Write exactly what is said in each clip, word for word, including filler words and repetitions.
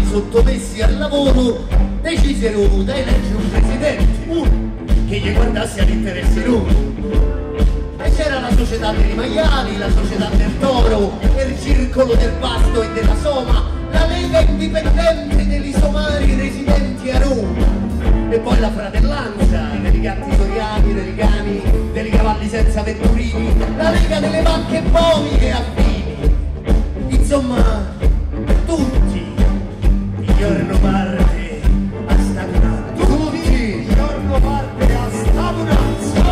sottomessi al lavoro, decisero da eleggere un presidente, uno che gli guardasse all'interesse loro. E c'era la società dei maiali, la società del toro, il circolo del pasto e della soma, la lega indipendente degli somari residenti a Roma. E poi la fratellanza dei gatti soriani, dei cani, dei cavalli senza vetturini, la lega delle vacche pomi e affini. Insomma, tutti il giorno parte a stagnato. Tutti il giorno parte a stagnato.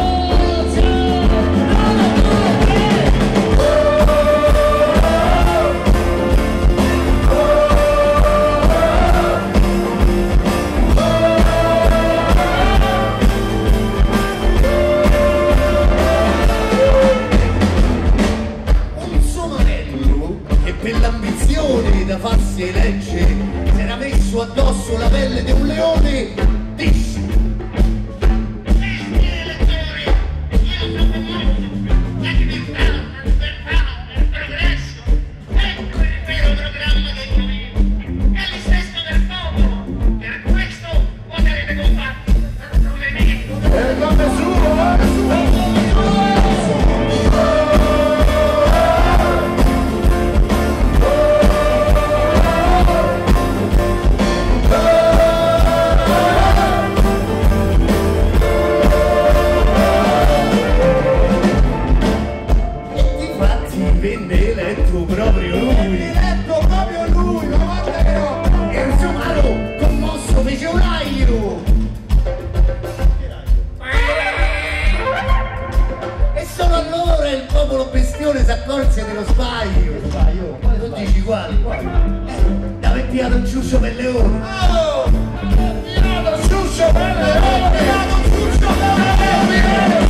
Da farsi elegge, si era messo addosso la pelle di un leone, disse: questi elettori, io sono uomo, la libertà, la libertà, il progresso, ecco il vero programma del movimento, è l'estesso del popolo, per questo voterete compatti, non le mie. E come suo, eh, suo! Venne eletto proprio lui. Venne eletto proprio lui, ma guarda che no! E il somaro commosso fece un aglio. E solo allora il popolo bestione si accorse dello sbaglio. Sbaglio? Non dici quali? Eh, aveva piato un ciuscio per leone. Oh! Piano ciuscio per leone! Piano ciuscio per leone!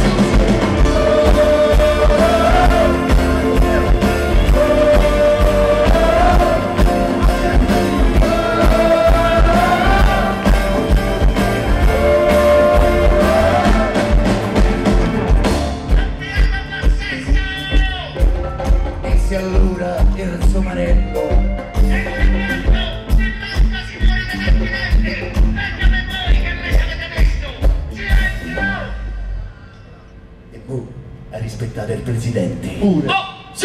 Disse allora il somarello: e voi a rispettare il presidente. Pure. Oh, sì,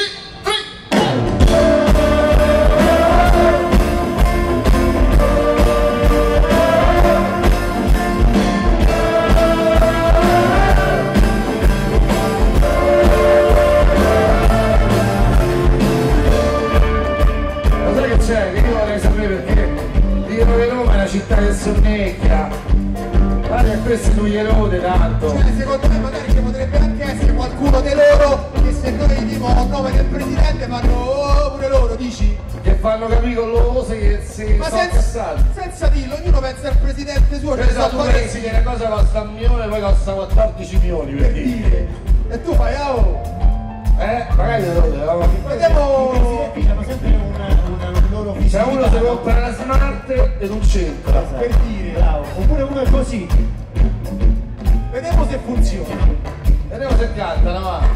C'è, che io vorrei sapere perché dicono che Roma è una città che sonnecchia. Guarda che questo non glielo rode tanto. Cioè, secondo me magari ci potrebbe anche essere qualcuno di loro che se noi gli dimo a nome del presidente fanno oh, pure loro, dici? Che fanno capire con loro che si Ma sono senza, incassati. senza dirlo, ognuno pensa al presidente suo, cioè Pensa sono tu pensi che una cosa costa un milione, poi costa quattordici milioni per per dire. dire. E tu fai ah, oh! Eh, magari lo rode, ma Vediamo Hanno sempre una, una loro c'è uno che compra la smart e non c'entra. per dire. Bravo. Oppure uno è così. Vediamo se funziona. Vediamo se cantano, va.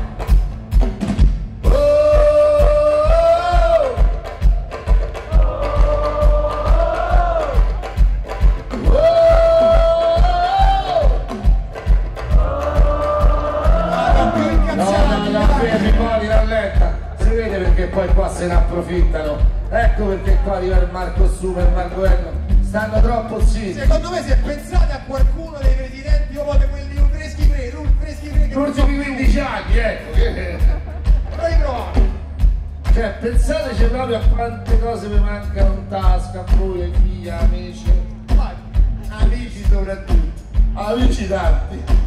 Si vede perché poi qua se ne approfittano. Ecco perché qua arriva il Marco Super, il Marco Enno, stanno troppo zitti. Secondo me se pensate a qualcuno dei presidenti, io voglio quelli un freschi pre, un freschi pre che Gli ultimi quindici anni, ecco. Però riprovate. Cioè pensateci proprio a quante cose mi mancano in tasca, a voi, ai figli, amici. Vai. Amici soprattutto. Amici tanti.